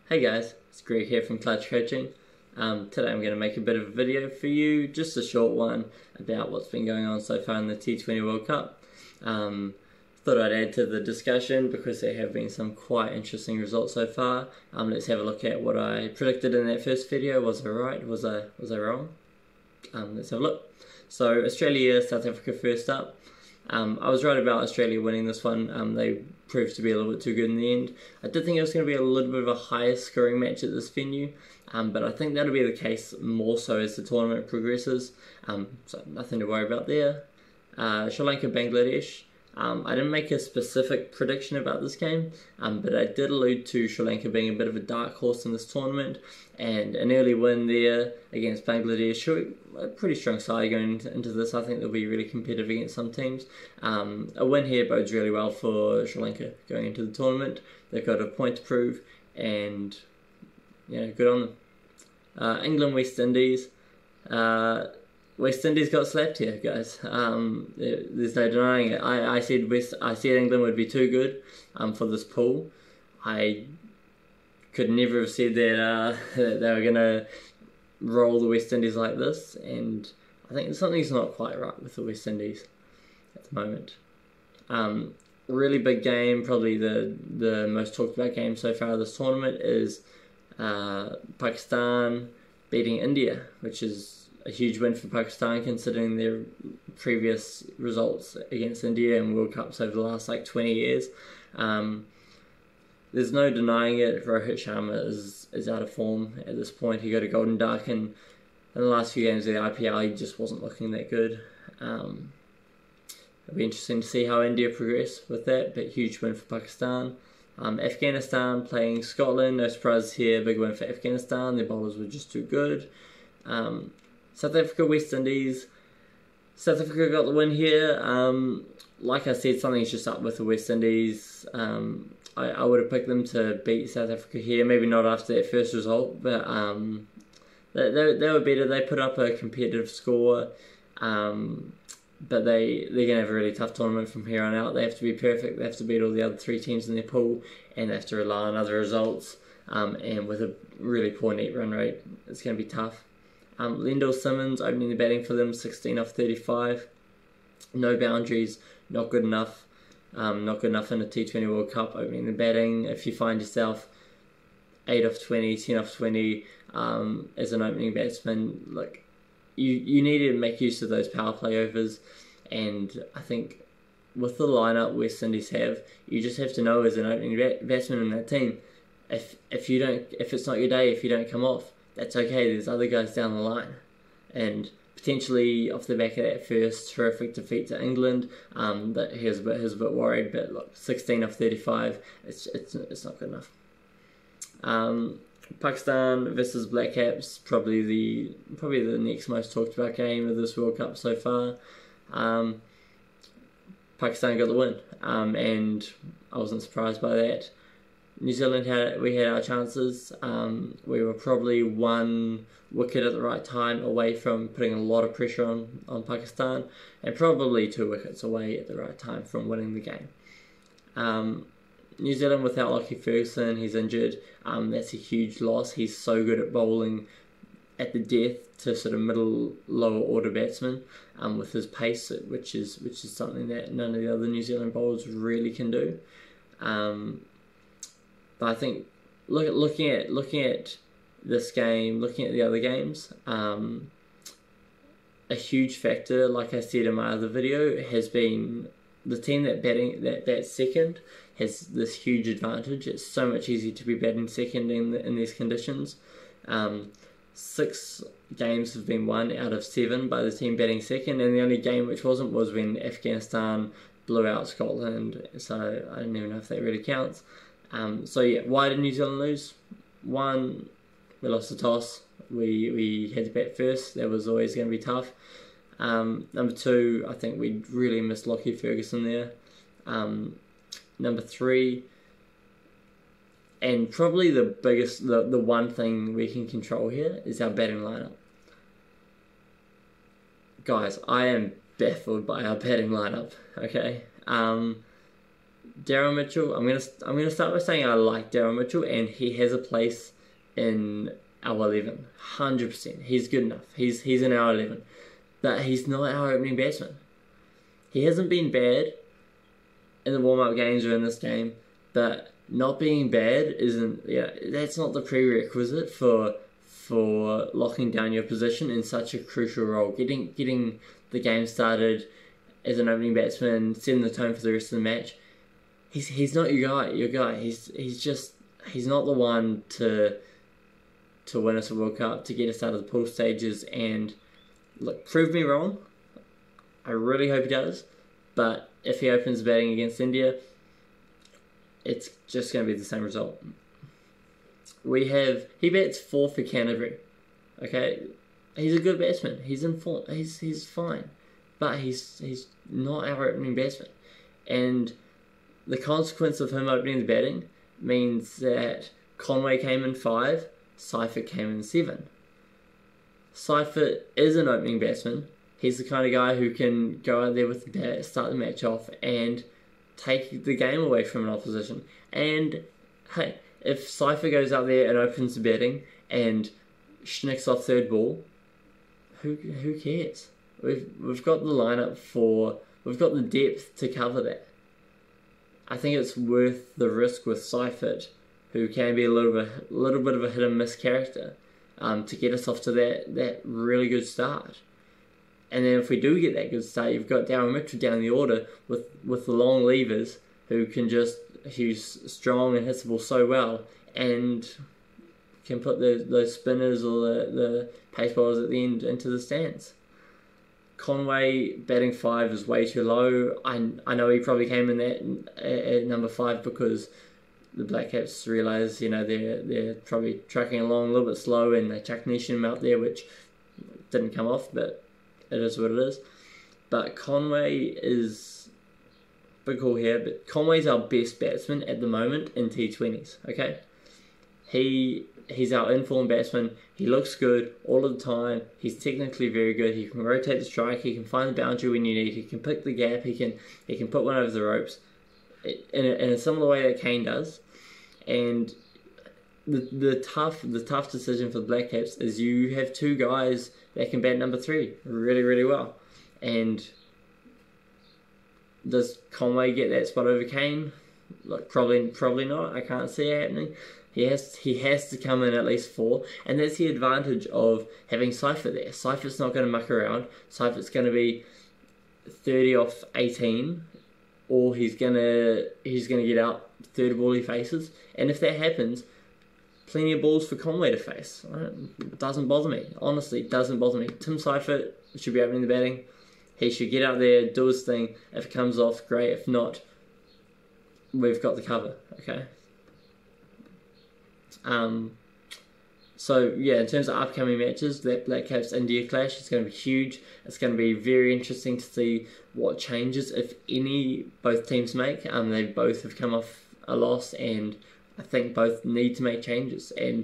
Hey guys, it's Greg here from Clutch Coaching. Today I'm going to make a bit of a video for you, just a short one, about what's been going on so far in the T20 World Cup. Thought I'd add to the discussion because there have been some quite interesting results so far. Let's have a look at what I predicted in that first video. Was I right? Was I wrong? Let's have a look. So Australia, South Africa first up. I was right about Australia winning this one. They proved to be a little bit too good in the end. I did think it was going to be a little bit of a higher scoring match at this venue, but I think that'll be the case more so as the tournament progresses. So nothing to worry about there. Sri Lanka, Bangladesh. I didn't make a specific prediction about this game, but I did allude to Sri Lanka being a bit of a dark horse in this tournament, and an early win there against Bangladesh, a pretty strong side going into this. I think they'll be really competitive against some teams. A win here bodes really well for Sri Lanka going into the tournament. They've got a point to prove, and good on them. England, West Indies. West Indies got slapped here, guys. There's no denying it. I said England would be too good for this pool. I could never have said that they were going to roll the West Indies like this, and I think something's not quite right with the West Indies at the moment. Really big game, probably the most talked about game so far this tournament is Pakistan beating India, which is a huge win for Pakistan considering their previous results against India in World Cups over the last 20 years. There's no denying it. Rohit Sharma is out of form at this point. He got a golden duck, and in the last few games of the IPL he just wasn't looking that good. It'll be interesting to see how India progress with that, but huge win for Pakistan. Afghanistan playing Scotland, no surprise here, big win for Afghanistan. Their bowlers were just too good. South Africa, West Indies. South Africa got the win here. Like I said, something's just up with the West Indies. I would have picked them to beat South Africa here, maybe not after that first result, but they were better. They put up a competitive score, but they're going to have a really tough tournament from here on out. They have to be perfect. They have to beat all the other three teams in their pool, and they have to rely on other results. And with a really poor net run rate, it's going to be tough. Lendl Simmons opening the batting for them, 16 off 35. No boundaries, not good enough. Not good enough in a T20 World Cup opening the batting. If you find yourself 8 off 20, 10 off 20 as an opening batsman, look, you need to make use of those power play overs. And I think with the lineup West Indies have, you just have to know as an opening batsman in that team, if it's not your day, if you don't come off, that's okay. There's other guys down the line, and potentially off the back of that first terrific defeat to England, that he was a bit worried. But look, 16 off 35, it's not good enough. Pakistan versus Black Caps, probably the next most talked about game of this World Cup so far. Pakistan got the win, and I wasn't surprised by that. New Zealand had our chances. We were probably one wicket at the right time away from putting a lot of pressure on Pakistan, and probably 2 wickets away at the right time from winning the game. New Zealand without Lockie Ferguson, he's injured. That's a huge loss. He's so good at bowling at the death to sort of middle lower order batsmen with his pace, which is something that none of the other New Zealand bowlers really can do. But I think looking at this game, looking at the other games, a huge factor, like I said in my other video, has been the team that bats second has this huge advantage. It's so much easier to be batting second in these conditions. 6 games have been won out of 7 by the team batting second, and the only game which wasn't was when Afghanistan blew out Scotland. So I don't even know if that really counts. So yeah, why did New Zealand lose? 1, we lost the toss. We had to bat first. That was always going to be tough. Number 2, I think we really missed Lockie Ferguson there. Number 3, and probably the biggest, the one thing we can control here is our batting lineup. Guys, I am baffled by our batting lineup. Okay. Daryl Mitchell. I'm gonna start by saying I like Daryl Mitchell, and he has a place in our 11. 100%. He's good enough. He's in our 11, but he's not our opening batsman. He hasn't been bad in the warm-up games or in this game, but not being bad isn't. Yeah, that's not the prerequisite for locking down your position in such a crucial role. Getting the game started as an opening batsman, setting the tone for the rest of the match. He's not your guy. He's not the one to win us a World Cup, to get us out of the pool stages. And look, prove me wrong. I really hope he does. But if he opens batting against India, it's just going to be the same result. He bats 4 for Canterbury. Okay, he's a good batsman. He's in form. He's fine, but he's not our opening batsman. And the consequence of him opening the batting means that Conway came in 5, Seifert came in 7. Seifert is an opening batsman. He's the kind of guy who can go out there with the bat, start the match off, and take the game away from an opposition. And hey, if Seifert goes out there and opens the batting and schnicks off third ball, who cares? We've got the lineup we've got the depth to cover that. I think it's worth the risk with Seifert, who can be a little bit of a hit and miss character, to get us off to that really good start. And then if we do get that good start, you've got Daryl Mitchell down the order with the long levers who's strong and hits the ball so well and can put those spinners or the pace bowlers at the end into the stands. Conway batting 5 is way too low. I know he probably came in that at number 5 because the Black Caps realised, they're probably tracking along a little bit slow, and they chucked Neesham out there, which didn't come off, but it is what it is. But Conway is big call here, but Conway's our best batsman at the moment in T20s. Okay, he's our informed batsman. He looks good all of the time. He's technically very good. He can rotate the strike. He can find the boundary when you need. He can pick the gap. He can put one over the ropes in a similar way that Kane does. And the tough decision for the Black Caps is you have 2 guys that can bat number 3 really, really well. And does Conway get that spot over Kane? Like probably not. I can't see it happening. He has to come in at least 4, and that's the advantage of having Seifert there. Seifert's not going to muck around. Seifert's going to be 30 off 18, or he's gonna get out third ball he faces. And if that happens, plenty of balls for Conway to face. It doesn't bother me. Honestly, it doesn't bother me. Tim Seifert should be opening the batting. He should get out there, do his thing. If it comes off, great. If not, we've got the cover. Okay. So yeah, in terms of upcoming matches, that Black Caps India clash is going to be huge. It's going to be very interesting to see what changes, if any, both teams make. They both have come off a loss, and I think both need to make changes. And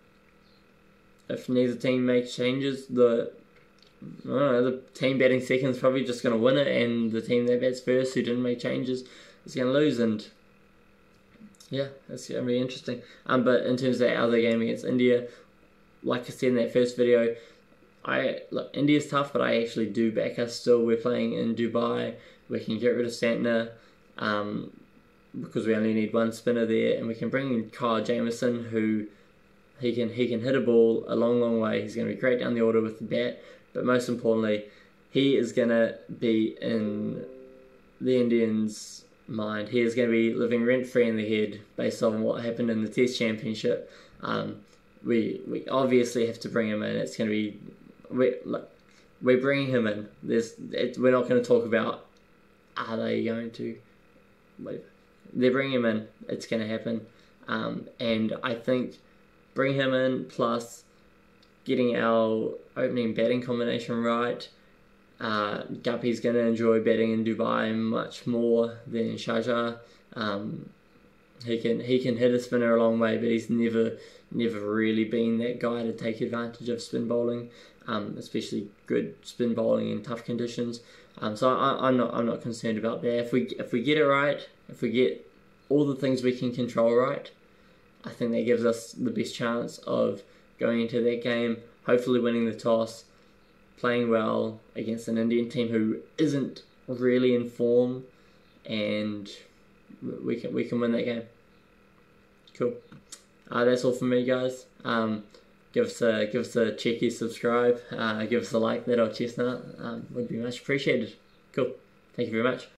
if neither team makes changes, the team batting second is probably just going to win it, and the team that bats first, who didn't make changes, is going to lose. And yeah, it's going to be interesting. But in terms of that other game against India, like I said in that first video, India's tough, but I actually do back us still. We're playing in Dubai. We can get rid of Santner because we only need 1 spinner there, and we can bring in Kyle Jamieson, who he can hit a ball a long way. He's going to be great down the order with the bat, but most importantly, he is going to be in the Indians' mind. He is going to be living rent-free in the head based on what happened in the Test Championship. We obviously have to bring him in. It's going to be... We're bringing him in. We're not going to talk about are they going to... They're bringing him in. It's going to happen. And I think bring him in, plus getting our opening batting combination right. Guppy's going to enjoy batting in Dubai much more than in Sharjah. He can hit a spinner a long way, but he's never really been that guy to take advantage of spin bowling, especially good spin bowling in tough conditions. So I'm not concerned about that. If we get it right, If we get all the things we can control right, I think that gives us the best chance of going into that game, hopefully winning the toss, playing well against an Indian team who isn't really in form, and we can win that game. Cool. That's all from me, guys. Give us a cheeky subscribe. Give us a like, that old chestnut. Would be much appreciated. Cool. Thank you very much.